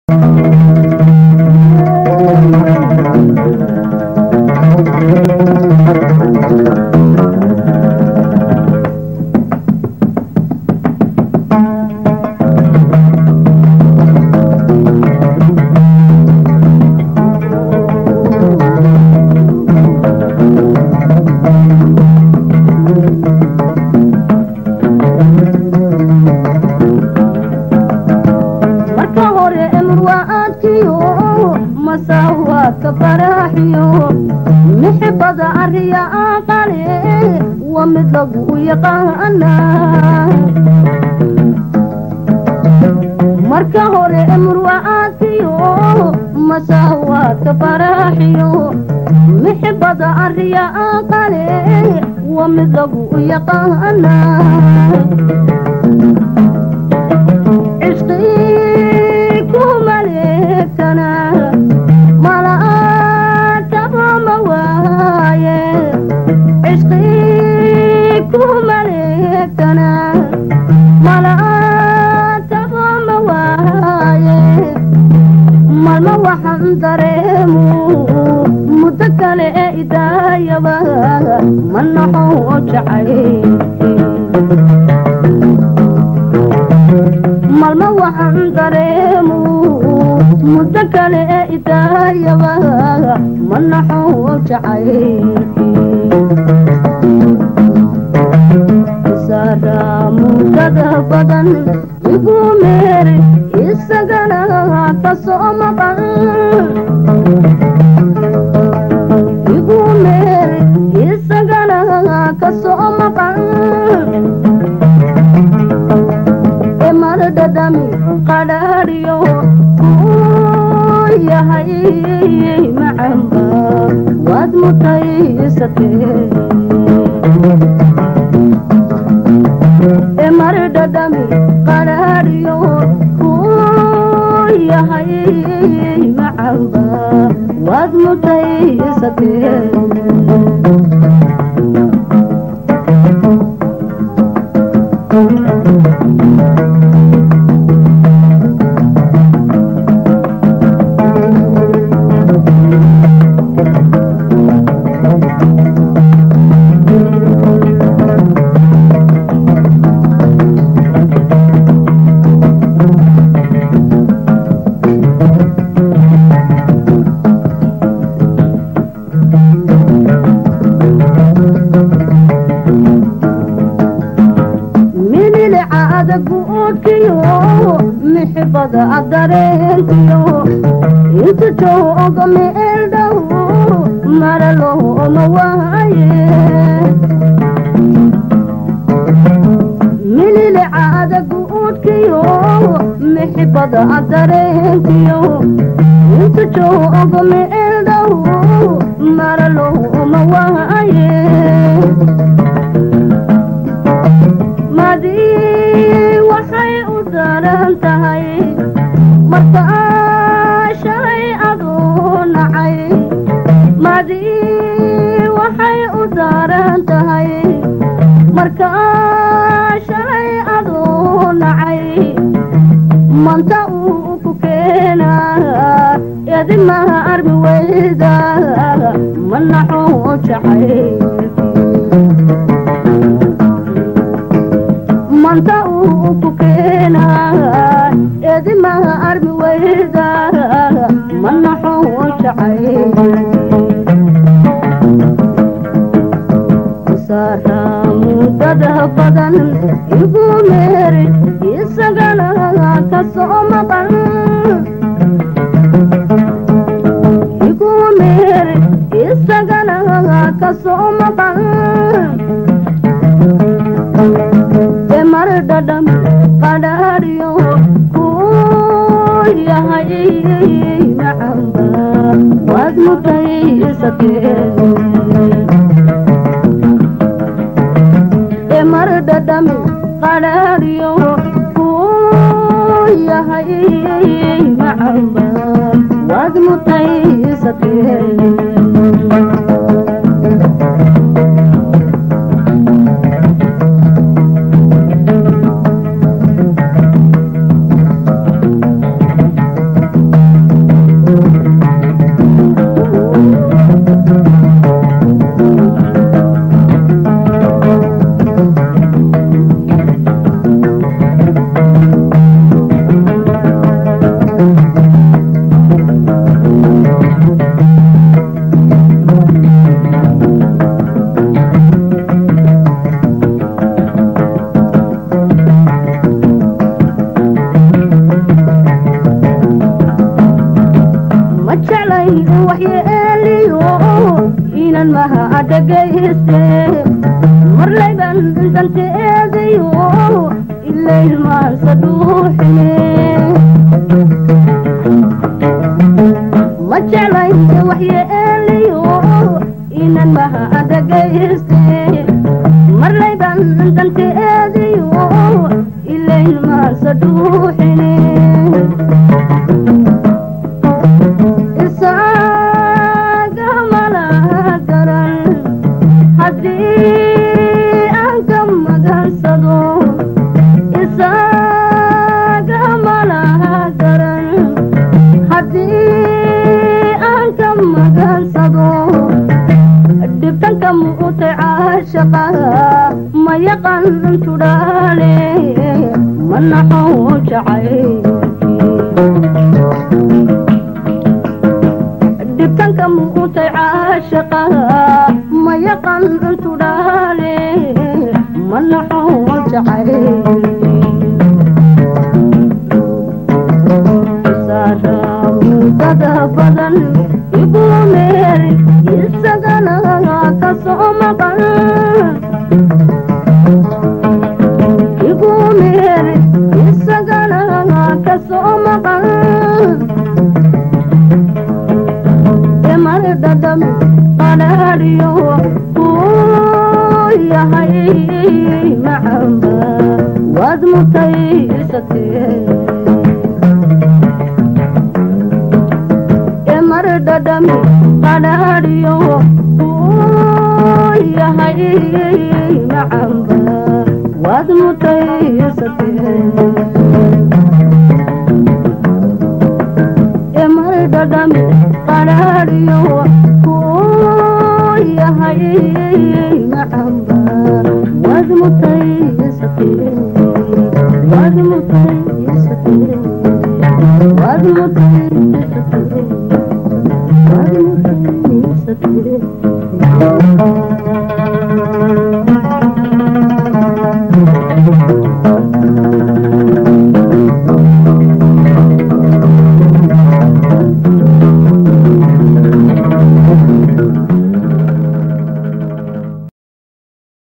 marka hore imru'aatiyo masawaadka faraxiyo mixbada arriya aqale wa mid lagu yaqaana ishqi kumalekana malaaka mawaaye ishqi kumalekana malaaka mawaaye malma waxaan dareemu muddo kale ee idaayaba manaxoo jacay malma waxaan dareemu muddo kale ee idaayaba manaxoo jacay sara muddada badan igu meeri isagana ka soo maqan igu meeri isagana ka soo maqan emar dadami qadariyo yahay macamba waad mutaysatee emar dadami qadariyo yahay macamba waad mutaysatee محبض عدرينتيو انت جوغ ميردو مرلو موايه من العادة قوتكيو محبض عدرينتيو انت جوغ ميردو مرلو موايه مادي waxay u daran tahay marka shalay adoo nacay madii waxay u daran tahay marka shalay adoo nacay manta uu ku keenaa yadimaha armi weyda manaxoo jacay manta uu ku keenaa eedimaha armi weyda manaxoo jacay sara muddada badan igu meeri isagana ka soo maqan igu meeri isagana ka soo maqan emar dadam qadariyo yahay macamba waad mutaysatee emar dadam qadariyo yahay macamba waad mutaysatee inan maha adagayste marlayban danteedayo ilayl maansa dhuuxine ma jeclay waxyeelayo inan maha adagayste marlayban danteedayo ilayl maansa dhuuxine ما يقن تدالي من حوش عيني دبتنك موت عاشقا ما يقن تدالي من حوش عيني سارا مدد بدن يبو ميري يسغنا كسومقا يقومير يسغنا كسومقا يمر ددم قناريو يا هاي معمبا وادمتي ستي يمر ددم قناريو يا هاي معمبا وادمتي ستي يمر ددم قناريو يا هاي معمبا وادمتي ستي وادمتي ستي وادمتي ستي وادمتي ستي